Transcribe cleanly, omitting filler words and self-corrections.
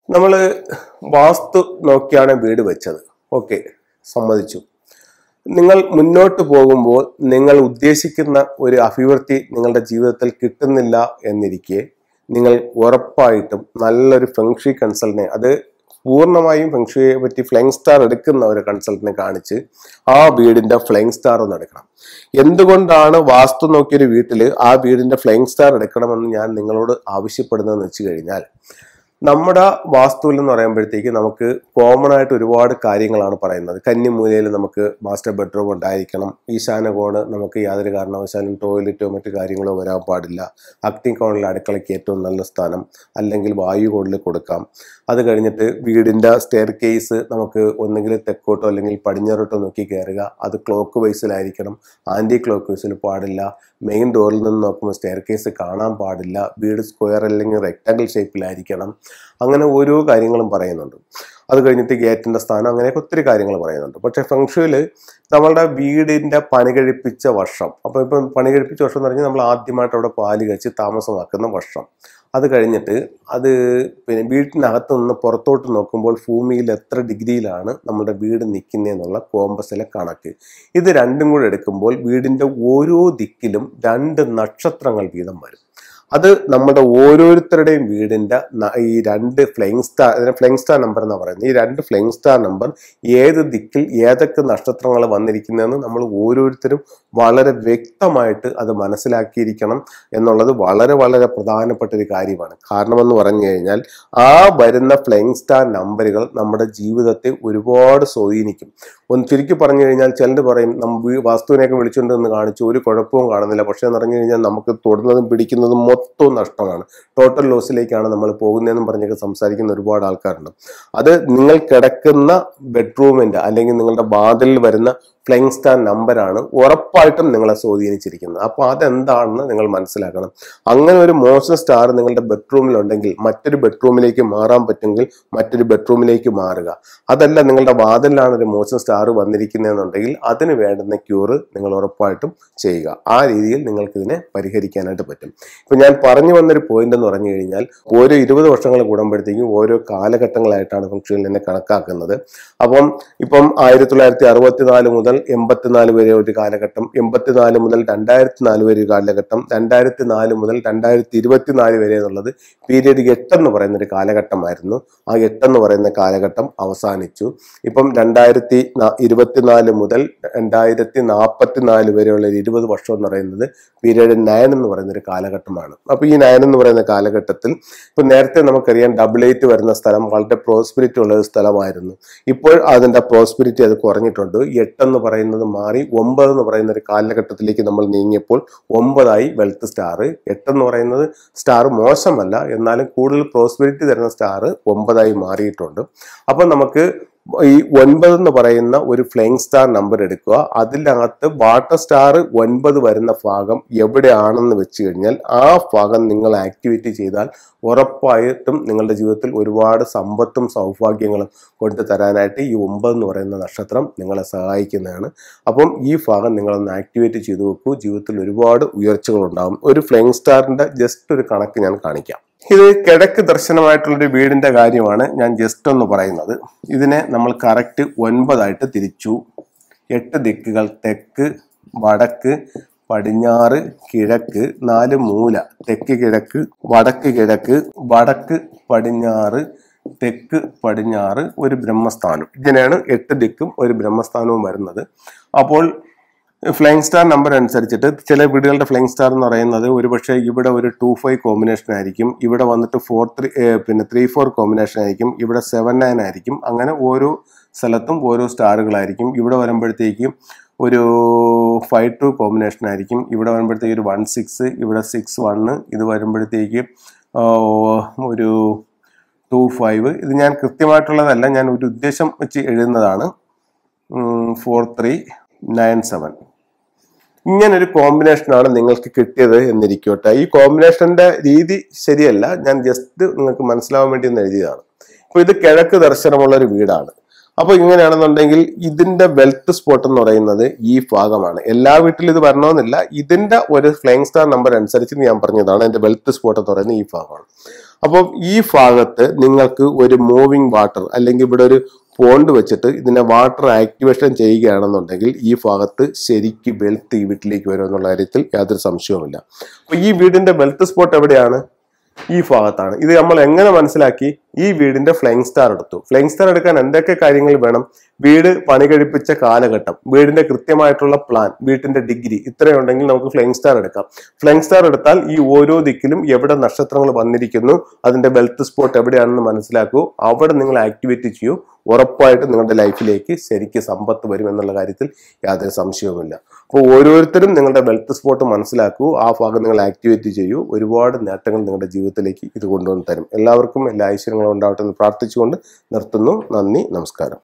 നമ്മൾ വാസ്തു നോക്കിയാണ് വീട് വെച്ചത്. ഓക്കെ, സമ്മതിച്ചു. നിങ്ങൾ മുന്നോട്ട് പോകുമ്പോൾ നിങ്ങൾ ഉദ്ദേശിക്കുന്ന ഒരു അഭിവൃദ്ധി നിങ്ങളുടെ ജീവിതത്തിൽ കിട്ടുന്നില്ല എന്നിരിക്കെ നിങ്ങൾ ഉറപ്പായിട്ടും നല്ലൊരു ഫെങ്ഷി കൺസൾട്ടിനെ, അത് പൂർണ്ണമായും ഫെങ്ഷിയെ പറ്റി ഫ്ലൈങ് സ്റ്റാർ എടുക്കുന്ന ഒരു കൺസൾട്ടിനെ കാണിച്ച് ആ വീടിന്റെ ഫ്ലൈങ് സ്റ്റാർ ഒന്ന് എടുക്കണം. എന്തുകൊണ്ടാണ് വാസ്തു നോക്കിയൊരു വീട്ടിൽ ആ വീടിന്റെ ഫ്ലൈങ് സ്റ്റാർ എടുക്കണമെന്ന് ഞാൻ നിങ്ങളോട് ആവശ്യപ്പെടുന്നതെന്ന് വെച്ച് കഴിഞ്ഞാൽ, നമ്മുടെ വാസ്തുവിൽ എന്ന് പറയുമ്പോഴത്തേക്ക് നമുക്ക് കോമൺ ആയിട്ട് ഒരുപാട് കാര്യങ്ങളാണ് പറയുന്നത്. കന്നിമൂലയിൽ നമുക്ക് മാസ്റ്റർ ബെഡ്റൂം ഉണ്ടായിരിക്കണം. ഈശാന കോണ് നമുക്ക് യാതൊരു കാരണവശാലും ടോയ്ലറ്റോ മറ്റു കാര്യങ്ങളോ വരാൻ പാടില്ല. അഗ്നി കോണിൽ അടുക്കളയ്ക്ക് ഏറ്റവും നല്ല സ്ഥാനം, അല്ലെങ്കിൽ വായു കോണിൽ കൊടുക്കാം. അത് കഴിഞ്ഞിട്ട് വീടിൻ്റെ സ്റ്റെയർ കേസ് നമുക്ക് ഒന്നുകിൽ തെക്കോട്ടോ അല്ലെങ്കിൽ പടിഞ്ഞാറോട്ടോ നോക്കി കയറുക. അത് ക്ലോക്ക് വൈസിലായിരിക്കണം, ആൻറ്റി ക്ലോക്ക് വൈസിൽ പാടില്ല. മെയിൻ ഡോറിൽ നിന്ന് നോക്കുമ്പോൾ സ്റ്റെയർ കേസ് കാണാൻ പാടില്ല. വീട് സ്ക്വയർ അല്ലെങ്കിൽ റെക്ടാങ്കിൾ ഷേപ്പിലായിരിക്കണം. അങ്ങനെ ഓരോ കാര്യങ്ങളും പറയുന്നുണ്ട്. അത് കഴിഞ്ഞിട്ട് ഗേറ്റിന്റെ സ്ഥാനം, അങ്ങനെയൊക്കെ ഒത്തിരി കാര്യങ്ങൾ പറയുന്നുണ്ട്. പക്ഷെ ഫെങ്ഷുയിൽ നമ്മളുടെ വീടിന്റെ പണി കഴിപ്പിച്ച വർഷം, അപ്പോൾ ഇപ്പം പണി കഴിപ്പിച്ച വർഷം എന്ന് പറഞ്ഞാൽ നമ്മൾ ആദ്യമായിട്ട് അവിടെ പാല് കഴിച്ച് താമസമാക്കുന്ന വർഷം, അത് കഴിഞ്ഞിട്ട് അത് പിന്നെ വീട്ടിനകത്ത് നിന്ന് പുറത്തോട്ട് നോക്കുമ്പോൾ ഭൂമിയിൽ എത്ര ഡിഗ്രിയിലാണ് നമ്മുടെ വീട് നിൽക്കുന്നതെന്നുള്ള കോമ്പസിലെ കണക്ക്, ഇത് രണ്ടും കൂടെ എടുക്കുമ്പോൾ വീടിന്റെ ഓരോ ദിക്കിലും 2 നക്ഷത്രങ്ങൾ വീതം വരും. അത് നമ്മുടെ ഓരോരുത്തരുടെയും വീടിന്റെ ഈ 2 ഫ്ലൈങ് സ്റ്റാർ, അതിനെ ഫ്ലൈങ് സ്റ്റാർ നമ്പർ എന്ന് പറയുന്നത്, ഈ 2 ഫ്ലൈങ് സ്റ്റാർ നമ്പർ ഏത് ദിക്കിൽ ഏതൊക്കെ നക്ഷത്രങ്ങൾ വന്നിരിക്കുന്നതെന്ന് നമ്മൾ ഓരോരുത്തരും വളരെ വ്യക്തമായിട്ട് അത് മനസ്സിലാക്കിയിരിക്കണം എന്നുള്ളത് വളരെ വളരെ പ്രധാനപ്പെട്ട ഒരു കാര്യമാണ്. കാരണമെന്ന് പറഞ്ഞു കഴിഞ്ഞാൽ ആ വരുന്ന ഫ്ലൈങ് സ്റ്റാർ നമ്പറുകൾ നമ്മുടെ ജീവിതത്തെ ഒരുപാട് സ്വാധീനിക്കും. ഒന്ന് ചുരുക്കി പറഞ്ഞു കഴിഞ്ഞാൽ, ചിലർ പറയും വാസ്തുവിനെയൊക്കെ വിളിച്ചുകൊണ്ടെന്ന് കാണിച്ചു ഒരു കുഴപ്പവും കാണുന്നില്ല, പക്ഷെ എന്ന് പറഞ്ഞു കഴിഞ്ഞാൽ നമുക്ക് തൊടുന്നതും പിടിക്കുന്നതും മൊത്തവും നഷ്ടമാണ്, ടോട്ടൽ ലോസിലേക്കാണ് നമ്മൾ പോകുന്നതെന്നും പറഞ്ഞൊക്കെ സംസാരിക്കുന്ന ഒരുപാട് ആൾക്കാരുണ്ട്. അത് നിങ്ങൾ കിടക്കുന്ന ബെഡ്റൂമിന്റെ അല്ലെങ്കിൽ നിങ്ങളുടെ വാതിലിൽ വരുന്ന ഫ്ലൈങ് സ്റ്റാർ നമ്പറാണ് ഉറപ്പായിട്ടും നിങ്ങളെ സ്വാധീനിച്ചിരിക്കുന്നത്. അപ്പോൾ അതെന്താണെന്ന് നിങ്ങൾ മനസ്സിലാക്കണം. അങ്ങനെ ഒരു മോശം സ്റ്റാർ നിങ്ങളുടെ ബെഡ്റൂമിലുണ്ടെങ്കിൽ മറ്റൊരു ബെഡ്റൂമിലേക്ക് മാറാൻ പറ്റുമെങ്കിൽ മറ്റൊരു ബെഡ്റൂമിലേക്ക് മാറുക. അതല്ല, നിങ്ങളുടെ വാതിലാണ് ഒരു മോശം സ്റ്റാർ വന്നിരിക്കുന്നതെന്നുണ്ടെങ്കിൽ അതിന് വേണ്ടുന്ന ക്യൂറ് നിങ്ങൾ ഉറപ്പായിട്ടും ചെയ്യുക. ആ രീതിയിൽ നിങ്ങൾക്ക് ഇതിനെ പരിഹരിക്കാനായിട്ട് പറ്റും. ഇപ്പം ഞാൻ പറഞ്ഞു വന്നൊരു പോയിന്റ് എന്ന് പറഞ്ഞു കഴിഞ്ഞാൽ, ഓരോ 20 വർഷങ്ങൾ കൂടുമ്പോഴത്തേക്കും ഓരോ കാലഘട്ടങ്ങളായിട്ടാണ് ഫംഗ്ഷനിൽ തന്നെ കണക്കാക്കുന്നത്. അപ്പം ഇപ്പം 1964 മുതൽ 84 വരെ ഒരു കാലഘട്ടം, 84 മുതൽ 2004 വരെ ഒരു കാലഘട്ടം, 2004 മുതൽ 2024 വരെ എന്നുള്ളത് പീരീഡ് 8 എന്ന് പറയുന്ന ഒരു കാലഘട്ടമായിരുന്നു. ആ 8 എന്ന് പറയുന്ന കാലഘട്ടം അവസാനിച്ചു. ഇപ്പം 2024 മുതൽ 2044 വരെയുള്ള ഒരു 20 വർഷം എന്ന് പറയുന്നത് പീരീഡ് 9 എന്ന് പറയുന്ന ഒരു കാലഘട്ടമാണ്. അപ്പൊ ഈ 9 എന്ന് പറയുന്ന കാലഘട്ടത്തിൽ ഇപ്പൊ നേരത്തെ നമുക്കറിയാം 88 വരുന്ന സ്ഥലം വളരെ പ്രോസ്പിരിറ്റി ഉള്ള ഒരു സ്ഥലമായിരുന്നു. ഇപ്പോൾ അതിന്റെ പ്രോസ്പിരിറ്റി അത് കുറഞ്ഞിട്ടുണ്ട്. 8 എന്ന് പറയുന്നത് മാറി 9 എന്ന് പറയുന്ന ഒരു കാലഘട്ടത്തിലേക്ക് നമ്മൾ നീങ്ങിയപ്പോൾ 9 വെൽത്ത് സ്റ്റാർ. 8 എന്ന് പറയുന്നത് സ്റ്റാർ മോശമല്ല, എന്നാലും കൂടുതൽ പ്രോസ്പെരിറ്റി തരുന്ന സ്റ്റാർ 9 മാറിയിട്ടുണ്ട്. അപ്പൊ നമുക്ക് ഈ 9 എന്ന് പറയുന്ന ഒരു ഫ്ലൈങ് സ്റ്റാർ നമ്പർ എടുക്കുക. അതിനകത്ത് വാട്ടർ സ്റ്റാർ 9 വരുന്ന ഭാഗം എവിടെയാണെന്ന് വെച്ച് കഴിഞ്ഞാൽ ആ ഭാഗം നിങ്ങൾ ആക്ടിവേറ്റ് ചെയ്താൽ ഉറപ്പായിട്ടും നിങ്ങളുടെ ജീവിതത്തിൽ ഒരുപാട് സമ്പത്തും സൗഭാഗ്യങ്ങളും കൊണ്ടു തരാനായിട്ട് ഈ 9 എന്ന് പറയുന്ന നക്ഷത്രം നിങ്ങളെ സഹായിക്കുന്നതാണ്. അപ്പം ഈ ഭാഗം നിങ്ങളൊന്ന് ആക്ടിവേറ്റ് ചെയ്ത് വെക്കൂ. ജീവിതത്തിൽ ഒരുപാട് ഉയർച്ചകൾ ഉണ്ടാകും. ഒരു ഫ്ലൈങ് സ്റ്റാറിന്റെ ജസ്റ്റ് ഒരു കണക്ക് ഞാൻ കാണിക്കാം. ഇത് കിഴക്ക് ദർശനമായിട്ടുള്ളൊരു വീടിന്റെ കാര്യമാണ് ഞാൻ ജസ്റ്റ് ഒന്ന് പറയുന്നത്. ഇതിനെ നമ്മൾ കറക്റ്റ് 9 തിരിച്ചു. 8 ദിക്കുകൾ: തെക്ക്, വടക്ക്, പടിഞ്ഞാറ്, കിഴക്ക്, 4 മൂല: തെക്ക് കിഴക്ക്, വടക്ക് കിഴക്ക്, വടക്ക് പടിഞ്ഞാറ്, തെക്ക് പടിഞ്ഞാറ്, ഒരു ബ്രഹ്മസ്ഥാനം. ഇങ്ങനെയാണ് 8 ദിക്കും ഒരു ബ്രഹ്മസ്ഥാനവും വരുന്നത്. അപ്പോൾ ഫ്ലൈങ് സ്റ്റാർ നമ്പർ അനുസരിച്ചിട്ട് ചില വീടുകളുടെ ഫ്ലൈങ് സ്റ്റാർ എന്ന് പറയുന്നത് ഒരുപക്ഷെ ഇവിടെ ഒരു 2-5 കോമ്പിനേഷൻ ആയിരിക്കും, ഇവിടെ വന്നിട്ട് 3-4 കോമ്പിനേഷൻ ആയിരിക്കും, ഇവിടെ 7-9 ആയിരിക്കും. അങ്ങനെ ഓരോ സ്ഥലത്തും ഓരോ സ്റ്റാറുകളായിരിക്കും. ഇവിടെ വരുമ്പോഴത്തേക്കും ഒരു 5-2 കോമ്പിനേഷൻ ആയിരിക്കും, ഇവിടെ വരുമ്പോഴത്തേക്ക് ഒരു 1-6, ഇവിടെ 6-1, ഇത് വരുമ്പോഴത്തേക്ക് ഒരു 2-5. ഇത് ഞാൻ കൃത്യമായിട്ടുള്ളതല്ല, ഞാൻ ഒരു ഉദ്ദേശം വെച്ച് എഴുതുന്നതാണ്. 4-3-9-7 ഇങ്ങനൊരു കോമ്പിനേഷനാണ് നിങ്ങൾക്ക് കിട്ടിയത് എന്നിരിക്കട്ടെ. ഈ കോമ്പിനേഷന്റെ രീതി ശരിയല്ല, ഞാൻ ജസ്റ്റ് നിങ്ങൾക്ക് മനസ്സിലാവാൻ വേണ്ടി ഒന്ന് എഴുതിയതാണ്. ഇപ്പൊ ഇത് കിഴക്ക് ദർശനമുള്ള ഒരു വീടാണ്. അപ്പൊ ഇങ്ങനെയാണെന്നുണ്ടെങ്കിൽ ഇതിന്റെ വെൽത്ത് സ്പോട്ട് എന്ന് പറയുന്നത് ഈ ഭാഗമാണ്. എല്ലാ വീട്ടിലും ഇത് വരണമെന്നില്ല, ഇതിന്റെ ഒരു ഫ്ലൈങ് സ്റ്റാർ നമ്പർ അനുസരിച്ച് ഞാൻ പറഞ്ഞതാണ് എന്റെ വെൽത്ത് സ്പോട്ട് എന്ന് പറയുന്നത് ഈ ഭാഗമാണ്. അപ്പം ഈ ഭാഗത്ത് നിങ്ങൾക്ക് ഒരു മൂവിങ് വാട്ടർ അല്ലെങ്കിൽ ഇവിടെ ഒരു പോണ്ട് വെച്ചിട്ട് ഇതിനെ വാട്ടർ ആക്ടിവേഷൻ ചെയ്യുകയാണെന്നുണ്ടെങ്കിൽ ഈ ഭാഗത്ത് ശരിക്ക് വെൽത്ത് ഈ വീട്ടിലേക്ക് വരും എന്നുള്ള കാര്യത്തിൽ യാതൊരു സംശയവുമില്ല. അപ്പൊ ഈ വീടിന്റെ വെൽത്ത് സ്പോട്ട് എവിടെയാണ്? ഈ ഭാഗത്താണ്. ഇത് നമ്മൾ എങ്ങനെ മനസ്സിലാക്കി? ഈ വീടിന്റെ ഫ്ലൈങ് സ്റ്റാർ എടുത്തു. ഫ്ലൈങ് സ്റ്റാർ എടുക്കാൻ എന്തൊക്കെ കാര്യങ്ങൾ വേണം? വീട് പണി കഴിപ്പിച്ച കാലഘട്ടം, വീടിന്റെ കൃത്യമായിട്ടുള്ള പ്ലാൻ, വീട്ടിന്റെ ഡിഗ്രി, ഇത്രയുണ്ടെങ്കിൽ നമുക്ക് ഫ്ലൈങ് സ്റ്റാർ എടുക്കാം. ഫ്ലൈങ് സ്റ്റാർ എടുത്താൽ ഈ ഓരോ ദിക്കിലും എവിടെ നക്ഷത്രങ്ങൾ വന്നിരിക്കുന്നു, അതിന്റെ വെൽത്ത് സ്പോട്ട് എവിടെയാണെന്ന് മനസ്സിലാക്കൂ. അവിടെ നിങ്ങൾ ആക്ടിവേറ്റ് ചെയ്യൂ. ഉറപ്പായിട്ടും നിങ്ങളുടെ ലൈഫിലേക്ക് ശരിക്കും സമ്പത്ത് വരും എന്നുള്ള കാര്യത്തിൽ യാതൊരു സംശയവുമില്ല. അപ്പോൾ ഓരോരുത്തരും നിങ്ങളുടെ വെൽത്ത് സ്പോട്ട് മനസ്സിലാക്കൂ, ആ ഭാഗം നിങ്ങൾ ആക്ടിവേറ്റ് ചെയ്യൂ. ഒരുപാട് നേട്ടങ്ങൾ നിങ്ങളുടെ ജീവിതത്തിലേക്ക് ഇത് കൊണ്ടുവന്ന് തരും. എല്ലാവർക്കും എല്ലാ ഐശ്വര്യങ്ങളും ഉണ്ടാവട്ടെ എന്ന് പ്രാർത്ഥിച്ചുകൊണ്ട് നിർത്തുന്നു. നന്ദി, നമസ്കാരം.